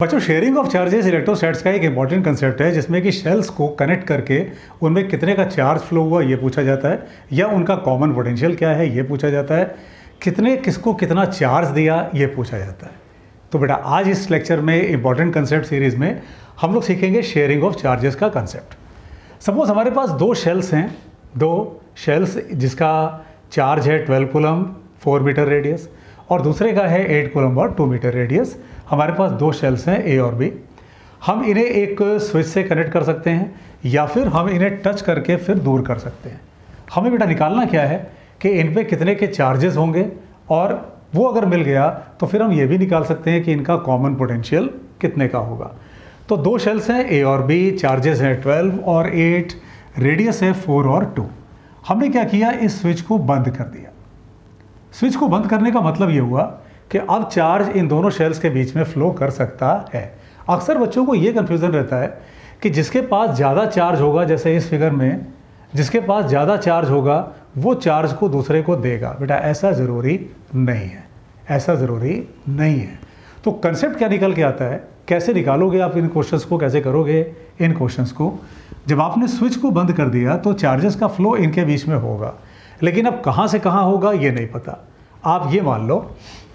बच्चों, sharing of charges इलेक्ट्रोस्टैट्स का एक इंपॉर्टेंट कंसेप्ट है जिसमें कि शेल्स को कनेक्ट करके उनमें कितने का चार्ज फ्लो हुआ ये पूछा जाता है, या उनका कॉमन पोटेंशियल क्या है ये पूछा जाता है, कितने किसको कितना चार्ज दिया ये पूछा जाता है। तो बेटा आज इस लेक्चर में इंपॉर्टेंट कंसेप्ट सीरीज़ में हम लोग सीखेंगे शेयरिंग ऑफ चार्जेस का कंसेप्ट। सपोज हमारे पास दो शेल्स हैं, दो शेल्स जिसका चार्ज है 12 कूलम 4 मीटर रेडियस और दूसरे का है 8 कूलम और 2 मीटर रेडियस। हमारे पास दो शेल्स हैं ए और बी। हम इन्हें एक स्विच से कनेक्ट कर सकते हैं या फिर हम इन्हें टच करके फिर दूर कर सकते हैं। हमें बेटा निकालना क्या है कि इन पे कितने के चार्जेस होंगे, और वो अगर मिल गया तो फिर हम ये भी निकाल सकते हैं कि इनका कॉमन पोटेंशियल कितने का होगा। तो दो शेल्स हैं ए और बी, चार्जेस हैं 12 और 8, रेडियस है 4 और 2। हमने क्या किया, इस स्विच को बंद कर दिया। स्विच को बंद करने का मतलब ये हुआ कि अब चार्ज इन दोनों शेल्स के बीच में फ्लो कर सकता है। अक्सर बच्चों को ये कन्फ्यूज़न रहता है कि जिसके पास ज़्यादा चार्ज होगा, जैसे इस फिगर में जिसके पास ज़्यादा चार्ज होगा वो चार्ज को दूसरे को देगा। बेटा ऐसा ज़रूरी नहीं है, ऐसा ज़रूरी नहीं है। तो कंसेप्ट क्या निकल के आता है, कैसे निकालोगे आप इन क्वेश्चंस को, कैसे करोगे इन क्वेश्चंस को। जब आपने स्विच को बंद कर दिया तो चार्जेस का फ्लो इनके बीच में होगा, लेकिन अब कहाँ से कहाँ होगा ये नहीं पता। आप ये मान लो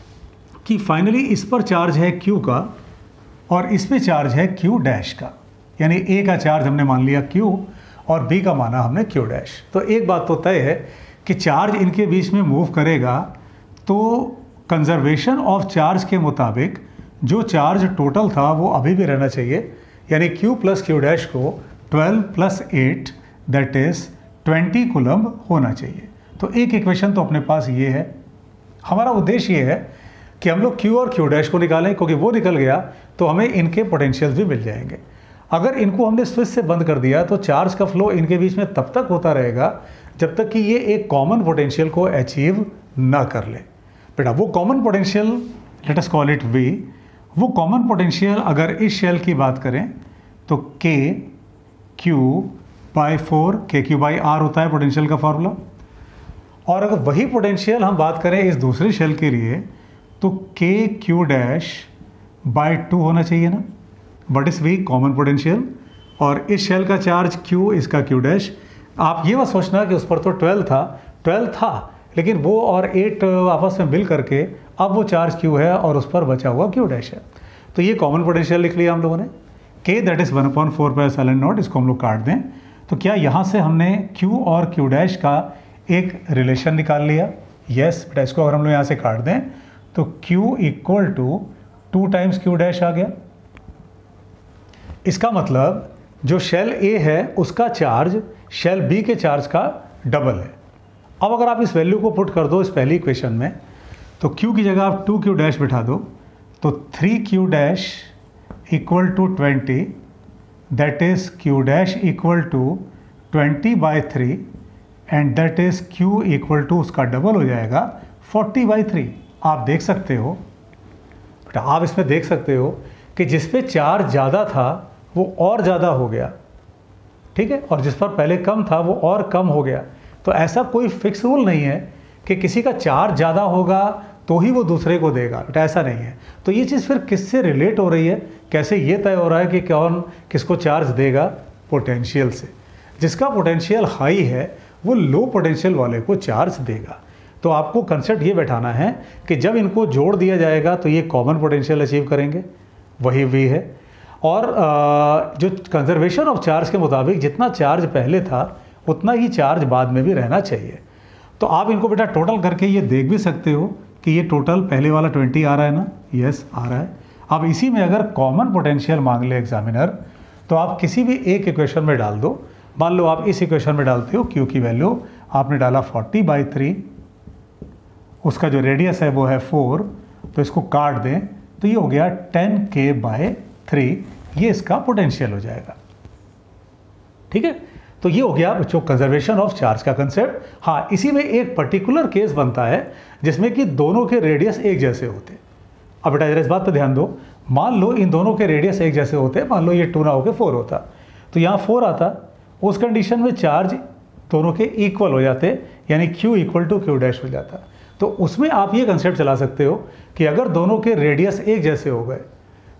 कि फाइनली इस पर चार्ज है Q का और इस पे चार्ज है Q डैश का, यानी A का चार्ज हमने मान लिया Q और B का माना हमने Q डैश। तो एक बात तो तय है कि चार्ज इनके बीच में मूव करेगा तो कंजर्वेशन ऑफ चार्ज के मुताबिक जो चार्ज टोटल था वो अभी भी रहना चाहिए, यानी Q प्लस Q डैश को 12 प्लस 8 दैट इज़ 20 कूलम होना चाहिए। तो एक इक्वेशन तो अपने पास ये है। हमारा उद्देश्य ये है कि हम लोग Q और Q डैश को निकालें, क्योंकि वो निकल गया तो हमें इनके पोटेंशियल भी मिल जाएंगे। अगर इनको हमने स्विच से बंद कर दिया तो चार्ज का फ्लो इनके बीच में तब तक होता रहेगा जब तक कि ये एक कॉमन पोटेंशियल को अचीव ना कर ले। बेटा वो common potential, let us call it V, वो कॉमन पोटेंशियल अगर इस शेल की बात करें तो KQ/4, KQ/R होता है पोटेंशियल का फॉर्मूला। और अगर वही पोटेंशियल हम बात करें इस दूसरे शेल के लिए तो KQ'/2 होना चाहिए ना। What is V, common potential, और इस शेल का चार्ज Q, इसका Q डैश। आप ये मत सोचना कि उस पर तो 12 था लेकिन वो और 8 आपस में मिल करके अब वो चार्ज Q है और उस पर बचा हुआ Q डैश है। तो ये कॉमन पोटेंशियल लिख लिया हम लोगों ने। K दैट इज़ 1/4πε0, इसको हम लोग काट दें तो क्या यहाँ से हमने Q और Q डैश का एक रिलेशन निकाल लिया। यस बेटा, इसको अगर हम लोग यहाँ से काट दें तो Q equal to 2 times Q dash आ गया। इसका मतलब जो शेल A है उसका चार्ज शेल B के चार्ज का डबल है। अब अगर आप इस वैल्यू को पुट कर दो इस पहली इक्वेशन में तो Q की जगह आप 2Q डैश बिठा दो तो 3Q dash equal to 20, that is Q dash equal to 20/3 and that is Q equal to उसका डबल हो जाएगा 40/3। आप देख सकते हो बेटा, आप इसमें देख सकते हो कि जिस पे चार्ज ज़्यादा था वो और ज़्यादा हो गया, ठीक है, और जिस पर पहले कम था वो और कम हो गया। तो ऐसा कोई फिक्स रूल नहीं है कि किसी का चार्ज ज़्यादा होगा तो ही वो दूसरे को देगा, बेटा ऐसा नहीं है। तो ये चीज़ फिर किससे रिलेट हो रही है, कैसे ये तय हो रहा है कि कौन किसको चार्ज देगा? पोटेंशियल से। जिसका पोटेंशियल हाई है वो लो पोटेंशियल वाले को चार्ज देगा। तो आपको कंसेप्ट ये बैठाना है कि जब इनको जोड़ दिया जाएगा तो ये कॉमन पोटेंशियल अचीव करेंगे, वही V है। और जो कंजर्वेशन ऑफ चार्ज के मुताबिक जितना चार्ज पहले था उतना ही चार्ज बाद में भी रहना चाहिए। तो आप इनको बेटा टोटल करके ये देख भी सकते हो कि ये टोटल पहले वाला 20 आ रहा है ना। यस आ रहा है। अब इसी में अगर कॉमन पोटेंशियल मांग ले एग्जामिनर तो आप किसी भी एक इक्वेशन में डाल दो। मान लो आप इस इक्वेशन में डालते हो Q की वैल्यू आपने डाला 40/3, उसका जो रेडियस है वो है 4, तो इसको काट दें तो ये हो गया 10K/3, ये इसका पोटेंशियल हो जाएगा। ठीक है, तो ये हो गया बच्चों कंजर्वेशन ऑफ चार्ज का कंसेप्ट। हाँ, इसी में एक पर्टिकुलर केस बनता है जिसमें कि दोनों के रेडियस एक जैसे होते हैं। अब बेटा जरा इस बात पर ध्यान दो, मान लो इन दोनों के रेडियस एक जैसे होते हैं, मान लो ये 2 ना होकर 4 होता तो यहाँ 4 आता, उस कंडीशन में चार्ज दोनों के इक्वल हो जाते, यानी Q equal to Q dash हो जाता। तो उसमें आप ये कंसेप्ट चला सकते हो कि अगर दोनों के रेडियस एक जैसे हो गए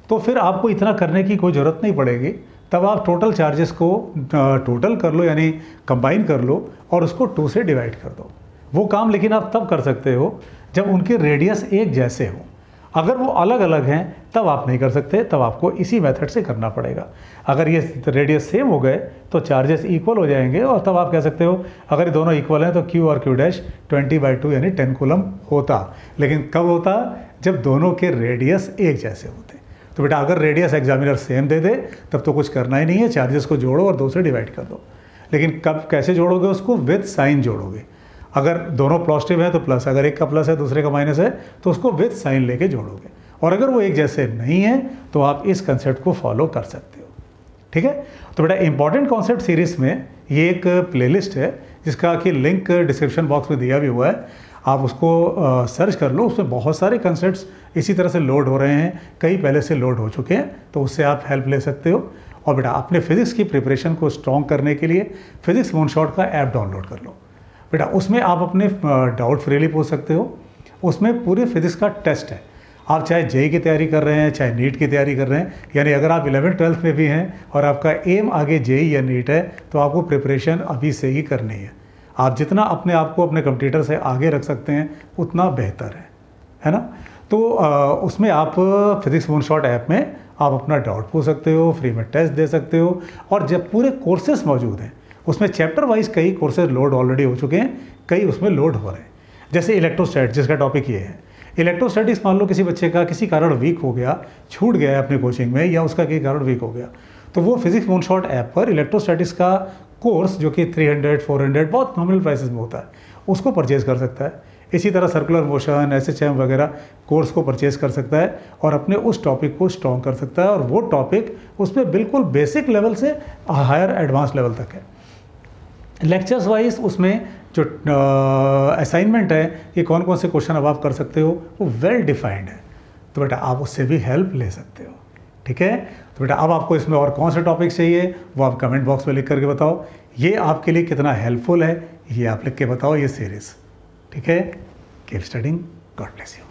तो फिर आपको इतना करने की कोई ज़रूरत नहीं पड़ेगी। तब आप टोटल चार्जेस को टोटल कर लो, यानी कंबाइन कर लो और उसको 2 से डिवाइड कर दो। वो काम लेकिन आप तब कर सकते हो जब उनके रेडियस एक जैसे हो। अगर वो अलग अलग हैं तब आप नहीं कर सकते, तब आपको इसी मेथड से करना पड़ेगा। अगर ये रेडियस सेम हो गए तो चार्जेस इक्वल हो जाएंगे और तब आप कह सकते हो अगर ये दोनों इक्वल हैं तो Q और Q डैश 20/2 यानी 10 कूलम होता। लेकिन कब होता? जब दोनों के रेडियस एक जैसे होते। तो बेटा अगर रेडियस एग्जामिनर सेम दे दे तब तो कुछ करना ही नहीं है, चार्जेस को जोड़ो और 2 से डिवाइड कर दो। लेकिन कब कैसे जोड़ोगे उसको? विद साइन जोड़ोगे। अगर दोनों पॉजिटिव है तो प्लस, अगर एक का प्लस है दूसरे का माइनस है तो उसको विद साइन लेके जोड़ोगे। और अगर वो एक जैसे नहीं है तो आप इस कंसेप्ट को फॉलो कर सकते हो। ठीक है, तो बेटा इंपॉर्टेंट कॉन्सेप्ट सीरीज में ये एक प्लेलिस्ट है जिसका कि लिंक डिस्क्रिप्शन बॉक्स में दिया भी हुआ है, आप उसको सर्च कर लो। उसमें बहुत सारे कंसेप्ट्स इसी तरह से लोड हो रहे हैं, कई पहले से लोड हो चुके हैं, तो उससे आप हेल्प ले सकते हो। और बेटा अपने फिजिक्स की प्रिपरेशन को स्ट्रॉन्ग करने के लिए फिजिक्स मूनशॉट का ऐप डाउनलोड कर लो। बेटा उसमें आप अपने डाउट फ्रीली पूछ सकते हो। उसमें पूरे फिजिक्स का टेस्ट है। आप चाहे जेई की तैयारी कर रहे हैं, चाहे नीट की तैयारी कर रहे हैं, यानी अगर आप 11th-12th में भी हैं और आपका एम आगे जेई या नीट है तो आपको प्रिपरेशन अभी से ही करनी है। आप जितना अपने आप को अपने कंप्यूटर से आगे रख सकते हैं उतना बेहतर है ना। तो उसमें आप फिजिक्स मूनशॉट ऐप में आप अपना डाउट पूछ सकते हो, फ्री में टेस्ट दे सकते हो और जब पूरे कोर्सेस मौजूद हैं उसमें चैप्टर वाइज कई कोर्सेज लोड ऑलरेडी हो चुके हैं, कई उसमें लोड हो रहे हैं। जैसे इलेक्ट्रोस्टैट जिसका टॉपिक ये है, इलेक्ट्रोस्टैटिक्स मान लो किसी बच्चे का किसी कारण वीक हो गया, छूट गया है अपने कोचिंग में या उसका किसी कारण वीक हो गया, तो वो फिजिक्स मूनशॉट ऐप पर इलेक्ट्रोस्टैटिक्स का कोर्स जो कि 300-400 बहुत नॉमिनल प्राइसेस में होता है उसको परचेज़ कर सकता है। इसी तरह सर्कुलर मोशन, SHM वगैरह कोर्स को परचेज़ कर सकता है और अपने उस टॉपिक को स्ट्रॉन्ग कर सकता है। और वो टॉपिक उसमें बिल्कुल बेसिक लेवल से हायर एडवांस लेवल तक है। लेक्चर्स वाइज उसमें जो असाइनमेंट है कि कौन कौन से क्वेश्चन अब आप कर सकते हो वो वेल डिफाइंड है, तो बेटा आप उससे भी हेल्प ले सकते हो। ठीक है, तो बेटा अब आपको इसमें और कौन से टॉपिक चाहिए वो आप कमेंट बॉक्स में लिख करके बताओ। ये आपके लिए कितना हेल्पफुल है ये आप लिख के बताओ ये सीरीज़। ठीक है, keep studying, God bless you.